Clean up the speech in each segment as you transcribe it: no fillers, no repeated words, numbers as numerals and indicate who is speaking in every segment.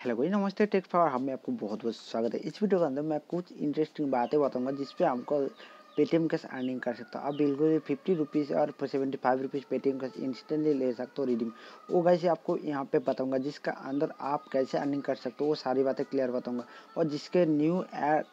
Speaker 1: Hello भाई, नमस्ते। Take for हम में आपको बहुत बहुत स्वागत है। इस वीडियो के अंदर मैं कुछ इंटरेस्टिंग बातें बताऊंगा जिसपे आपको पेटीएम कैश अर्निंग कर सकता हो। आप बिल्कुल 50 रुपीज़ और 75 रुपीज़ पेटीएम कैश इंस्टेंटली ले सकते हो रिडीम। वो कैसे आपको यहाँ पे बताऊंगा, जिसका अंदर आप कैसे अर्निंग कर सकते हो वो सारी बातें क्लियर बताऊंगा। और जिसके न्यू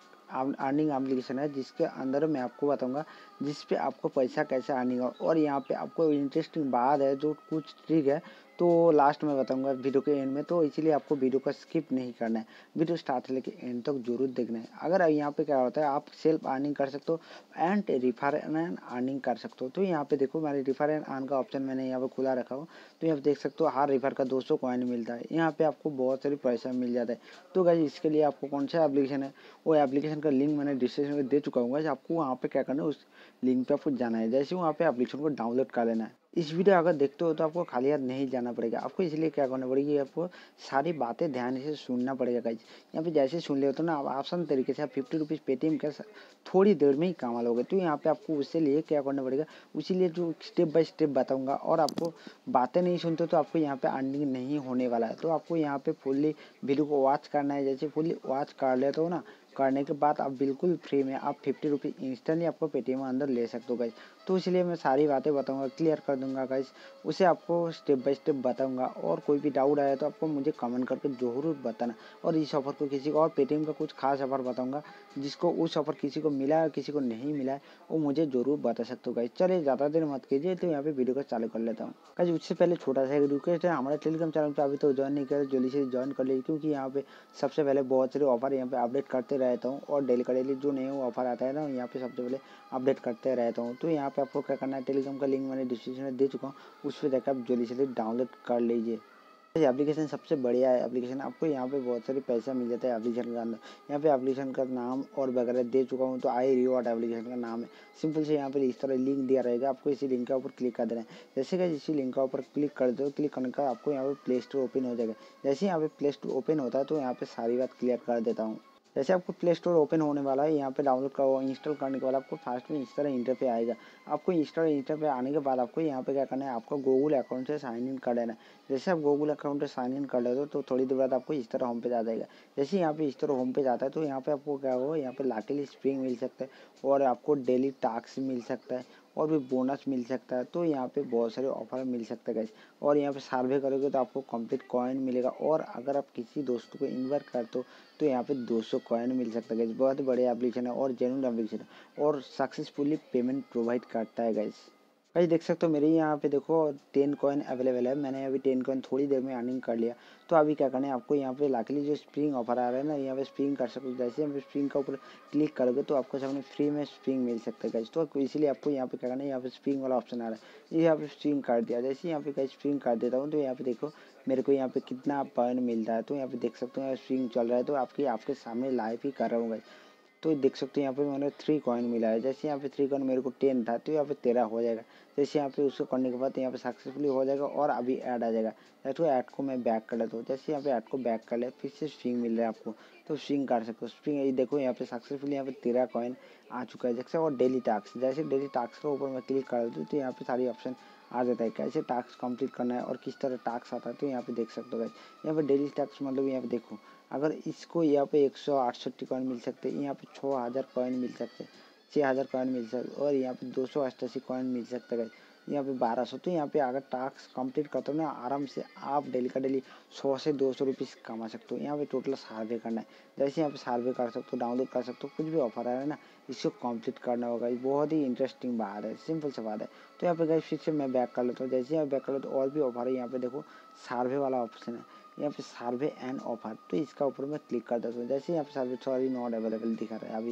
Speaker 1: अर्निंग एप्लीकेशन है जिसके अंदर मैं आपको बताऊंगा जिस पे आपको पैसा कैसे अर्निंग हो। और यहाँ पे आपको इंटरेस्टिंग बात है जो कुछ ट्रिक है तो लास्ट में बताऊंगा वीडियो के एंड में, तो इसीलिए आपको वीडियो को स्किप नहीं करना है, वीडियो स्टार्ट से लेकर एंड तक जरूर देखना है। अगर यहाँ पे क्या होता है, आप सेल्फ अर्निंग कर सकते हो एंड रिफर एंड अर्निंग कर सकते हो। तो यहाँ पे देखो, मेरे रिफर एंड अर्न का ऑप्शन मैंने यहाँ पे खुला रखा हो, तो यहाँ पे देख सकते हो हर रिफर का 200 कॉइन मिलता है। यहाँ पे आपको बहुत सारी पैसा मिल जाता है। तो गाइस इसके लिए आपको कौन सा एप्लीकेशन है, वो एप्लीकेशन का लिंक मैंने डिस्क्रिप्शन में दे चुका हूँ। आपको वहाँ पे क्या करना है, उस लिंक पे आपको जाना है। जैसे वहाँ पे एप्लीकेशन को डाउनलोड कर लेना है। इस वीडियो अगर देखते हो तो आपको खाली हाथ नहीं जाना पड़ेगा। आपको इसलिए क्या करना पड़ेगी, आपको सारी बातें ध्यान से सुनना पड़ेगा गाइस। यहाँ पे जैसे सुन ले तो ना, आप आसान तरीके से आप 50 रुपीज़ पेटीएम का थोड़ी देर में ही कमा लोगे। तो यहाँ पे आपको उससे लिए क्या करना पड़ेगा, उसीलिए जो स्टेप बाय स्टेप बताऊंगा। और आपको बातें नहीं सुनते तो आपको यहाँ पे अर्निंग नहीं होने वाला है। तो आपको यहाँ पे फुल्ली वीडियो को वॉच करना है। जैसे फुल्ली वॉच कर लेते हो ना, करने के बाद आप बिल्कुल फ्री में आप 50 रुपीज़ इंस्टेंटली आपको पेटीएम अंदर ले सकते हो गाइस। तो इसलिए मैं सारी बातें बताऊंगा, क्लियर कर दूंगा गाइस। उसे आपको स्टेप बाय स्टेप बताऊंगा। और कोई भी डाउट आया तो आपको मुझे कमेंट करके जरूर बताना। और इस ऑफर को किसी को, और पेटीएम का कुछ खास ऑफर बताऊंगा जिसको उस ऑफर किसी को मिला है किसी को नहीं मिला है, वो मुझे जरूर बता सकते हो गाइस। चलिए ज़्यादा देर मत कीजिए, तो यहाँ पे वीडियो को चालू कर लेता हूँ गाइस। उससे पहले छोटा सा एक रिक्वेस्ट है, हमारे टेलीग्राम चैनल पर अभी तो ज्वाइन नहीं किया, जल्दी से ज्वाइन कर लीजिए। क्योंकि यहाँ पे सबसे पहले बहुत सारे ऑफर यहाँ पे अपडेट करते रहता हूँ। और डेली का डेली जो नए ऑफर आता है ना, यहाँ पे सबसे पहले अपडेट करते रहता हूँ। तो यहाँ पे आपको क्या करना है, टेलीग्राम का लिंक मैंने डिस्क्रिप्शन में दे चुका हूँ, उस पर जाकर आप जल्दी से डाउनलोड कर लीजिए। एप्लीकेशन सबसे बढ़िया है एप्लीकेशन। आपको यहाँ पे बहुत सारे पैसा मिल जाता है एप्लीकेशन के अंदर। यहाँ पे एप्लीकेशन का नाम और वगैरह दे चुका हूँ, तो आई रिवॉर्ड एप्लीकेशन का नाम है। सिंपल से यहाँ पे इस तरह लिंक दिया रहेगा, आपको इसी लिंक के ऊपर क्लिक कर देना है। जैसे कि इसी लिंक के ऊपर क्लिक कर दो, क्लिक करने का आपको यहाँ पे प्ले स्टोर ओपन हो जाएगा। जैसे यहाँ पे प्ले स्टोर ओपन होता है तो यहाँ पे सारी बात क्लियर कर देता हूँ। जैसे आपको प्ले स्टोर ओपन होने वाला है, यहाँ पे डाउनलोड का इंस्टॉल करने के बाद आपको फास्ट में इस तरह इंटर पे आएगा। आपको इंटर पे आने के बाद आपको यहाँ पे क्या करना है, आपको गूगल अकाउंट से साइन इन कर लेना है। जैसे आप गूगल अकाउंट से साइन इन कर लेते हो तो थोड़ी देर बाद आपको इस तरह होम पेज आ जाएगा। जैसे यहाँ पे इस तरह होम पेज आता है तो यहाँ पे आपको क्या होगा, यहाँ पे लाकिली स्प्रिंग मिल सकता है, और आपको डेली टास्क मिल सकता है, और भी बोनस मिल सकता है। तो यहाँ पे बहुत सारे ऑफर मिल सकते हैं गाइस। और यहाँ पे सर्वे करोगे तो आपको कंप्लीट कॉइन मिलेगा। और अगर आप किसी दोस्त को इन्वाइट करते हो तो यहाँ पे 200 कॉइन मिल सकता है गाइस। बहुत बढ़िया एप्लीकेशन है और जेन्युइन एप्लीकेशन है, और सक्सेसफुली पेमेंट प्रोवाइड करता है गाइस। गाइस देख सकते हो मेरे यहाँ पे देखो 10 कॉइन अवेलेबल है। मैंने अभी 10 कॉइन थोड़ी देर में अर्निंग कर लिया। तो अभी क्या करना है, आपको यहाँ पे लाखली जो स्प्रिंग ऑफर आ रहा है ना, यहाँ पे स्प्रिंग कर सकते हो। जैसे यहाँ पे स्प्रिंग का ऊपर क्लिक करोगे तो आपको सामने फ्री में स्प्रिंग मिल सकता है गाइस। तो इसीलिए आपको यहाँ पे क्या करना है, यहाँ पे स्प्रिंग वाला ऑप्शन आ रहा है, ये यहाँ पे स्प्रिंग कर दिया। जैसे यहाँ पे गाइस स्प्रिंग कर देता हूँ तो यहाँ पे देखो मेरे को यहाँ पे कितना पॉइंट मिल रहा है। तो यहाँ पे देख सकते हो स्प्रिंग चल रहा है, तो आपके सामने लाइव ही कर रहा हूँ गाइस। तो देख सकते हो यहाँ पे मैंने 3 कॉइन मिला है। जैसे यहाँ पे 3 कॉइन मेरे को 10 था, तो यहाँ पे 13 हो जाएगा। जैसे यहाँ पे उसको करने के बाद यहाँ पे सक्सेसफुली हो जाएगा और अभी ऐड आ जाएगा। तो ऐड को मैं बैक कर लेता हूँ। जैसे यहाँ पे ऐड को बैक कर ले, फिर से स्विंग मिल रहा है आपको, तो स्विंग कर सकते हो। स्विंग ये देखो यहाँ पे सक्सेसफुली यहाँ पे 13 कॉइन आ चुका है। जैसे और डेली टास्क, जैसे डेली टास्क के ऊपर मैं क्लिक कर देता हूँ तो यहाँ पे सारी ऑप्शन आ जाता है, कैसे टास्क कंप्लीट करना है और किस तरह टास्क आता है। तो यहाँ पे देख सकते हो यहाँ पे डेली टास्क मतलब यहाँ पे देखो, अगर इसको यहाँ पे 168 कॉइन मिल सकते हैं, यहाँ पे 6000 कॉइन मिल सकते हैं, 6000 कॉइन मिल सकते, और यहाँ पे 288 कॉइन मिल सकता है, यहाँ पे 1200। तो यहाँ पे अगर टास्क कंप्लीट करते हो ना, आराम से आप डेली का डेली 100 से 200 रुपीज़ कमा सकते हो। यहाँ पे टोटल सर्वे करना है। जैसे यहाँ पे सर्वे कर सकते हो, डाउनलोड कर सकते हो, कुछ भी ऑफर आ रहा है ना, इसको कंप्लीट करना होगा। ये बहुत ही इंटरेस्टिंग बात है, सिंपल सी बात है। तो यहाँ पे गाइस फिर से मैं बैक कर लेता हूँ। जैसे यहाँ बैक कर लेता हूँ, और भी ऑफर है। यहाँ पे देखो सर्वे वाला ऑप्शन है, यहाँ पे सर्वे एंड ऑफर, तो इसका ऊपर मैं क्लिक कर देता हूँ। जैसे यहाँ पे सर्वे सॉरी नॉट अवेलेबल दिखा रहा है,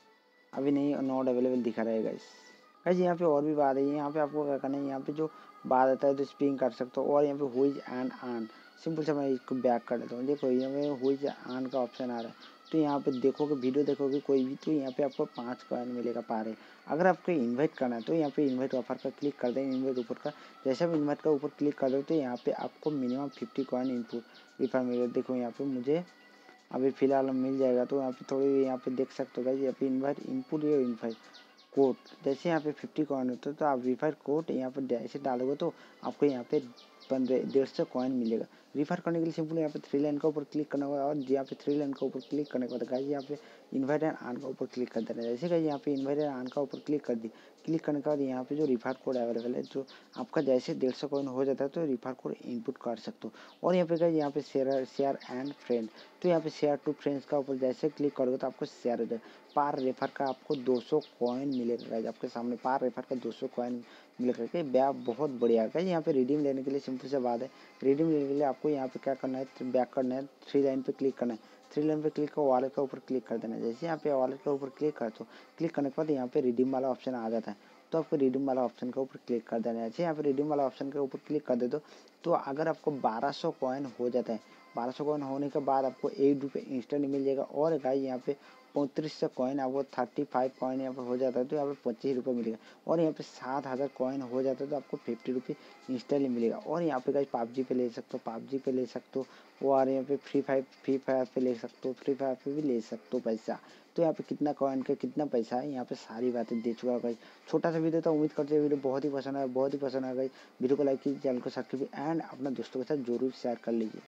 Speaker 1: अभी नहीं, नॉट अवेलेबल दिखा रहा है गाइस। गाइस यहाँ पे और भी बात है, यहाँ पे आपको क्या करना है, यहाँ पे जो बात आता है तो स्पिंग कर सकते हो। और यहाँ पे हुइज एंड आन, सिंपल से मैं इसको बैक कर देता हूँ। देखो यहाँ पे हुइज आन का ऑप्शन आ रहा है, तो यहाँ पे देखोगे वीडियो देखोगे कोई भी, तो यहाँ पे आपको 5 कॉइन मिलेगा पारे। अगर आपको इन्वाइट करना है तो यहाँ पे इन्वाइट ऑफर का क्लिक कर दें, इन्वाइट ऊपर का। जैसे आप इन्वाइट का ऊपर क्लिक कर दो तो यहाँ पे आपको मिनिमम 50 कॉइन इनपुट रिफर मिलेगा। देखो यहाँ पे मुझे अभी फ़िलहाल मिल जाएगा। तो यहाँ पे थोड़ी यहाँ पे देख सकते हो गाइस, यहाँ पे इन्वाइट इनपुट या इन्वाइट कोड, जैसे यहाँ पे 50 कॉइन होता है तो आप रिफर कोड यहाँ पर जैसे डालोगे तो आपको यहाँ पे 150 कॉइन मिलेगा। रिफ़र करने के लिए सिंपल यहाँ पे थ्री लाइन के ऊपर क्लिक करना होगा और यहाँ पे थ्री लाइन के ऊपर क्लिक करने के बाद गाइस यहाँ पे इन्वाइट एंड अर्न का ऊपर क्लिक कर देना है। जैसे गाइस यहाँ पे इन्वाइट एंड अर्न का ऊपर क्लिक कर दी, क्लिक करने के बाद यहाँ पे जो रिफ़र कोड अवेलेबल है, जो आपका जैसे 150 कॉइन हो जाता है तो रिफ़र कोड इनपुट कर सकते हो। और यहाँ पे गाइस यहाँ पे शेयर एंड फ्रेंड, तो यहाँ पे शेयर टू फ्रेंड्स का ऊपर जैसे क्लिक करोगे तो आपको शेयर हो जाए। पार रेफर का आपको 200 कॉइन मिलेगा गाइस, आपके सामने पार रेफर का 200 कॉइन मिलेगा के ब्या बहुत बढ़िया है। यहाँ पे रिडीम लेने के लिए सिंपल सा बात है, रिडीम लेने के लिए आपको यहाँ पे क्या करना है, बैक करना है, थ्री लाइन पे क्लिक करना है, थ्री लाइन पे क्लिक कर वॉलेट के ऊपर क्लिक कर देना है। जैसे यहाँ पे वॉलेट के ऊपर क्लिक कर, तो क्लिक करने के बाद यहाँ पे रिडीम वाला ऑप्शन आ जाता है, तो आपको रिडीम वाला ऑप्शन के ऊपर क्लिक कर देना है। जैसे यहाँ पे रिडीम वाला ऑप्शन के ऊपर क्लिक कर दे तो अगर आपको 1200 कॉइन हो जाता है, 1200 कॉइन होने के बाद आपको ₹1 इंस्टेंट मिल जाएगा। और गाइस यहाँ पे 3500 कॉइन आपको 35 कॉइन यहाँ पर हो जाता है तो यहाँ पे ₹25 मिलेगा। और यहाँ पे 7000 कॉइन हो जाता है तो आपको ₹50 इंस्टेंटली मिलेगा। और यहाँ पे गाइस पबजी पे ले सकते हो, पबजी पे ले सकते हो, और यहाँ पे फ्री फायर पे ले सकते हो, फ्री फायर पे भी ले सकते हो पैसा। तो यहाँ पे कितना कॉइन का कितना पैसा है यहाँ पे सारी बातें दे चुका है गाइस। छोटा सा वीडियो था, उम्मीद करते हैं वीडियो बहुत ही पसंद आया, बहुत ही पसंद आ गई। वीडियो को लाइक कीजिए, चैनल को सब्सक्राइब एंड अपना दोस्तों के साथ जरूर शेयर कर लीजिए।